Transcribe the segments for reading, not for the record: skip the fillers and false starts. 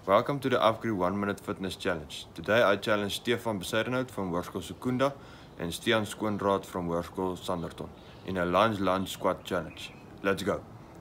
Welcome to the AFGRI 1 Minute Fitness Challenge. Today I challenge Stefan Bezuidenhout from Hoërskool Secunda and Stiaan Schoonraad from Hoërskool Standerton in a lunge squat challenge. Let's go!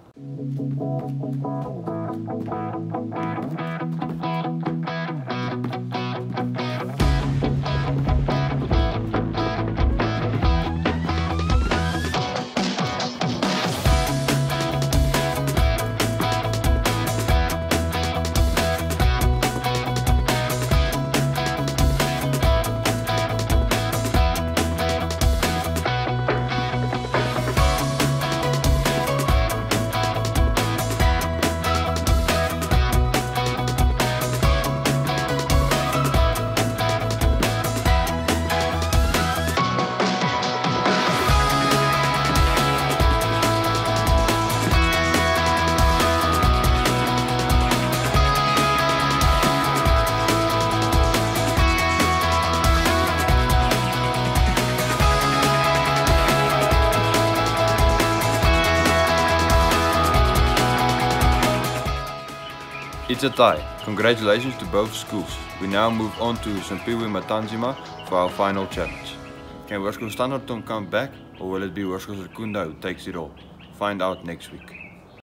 It's a tie. Congratulations to both schools. We now move on to Simpiwe Matanzima for our final challenge. Can Hoërskool Standerton come back, or will it be Hoërskool Secunda who takes it all? Find out next week.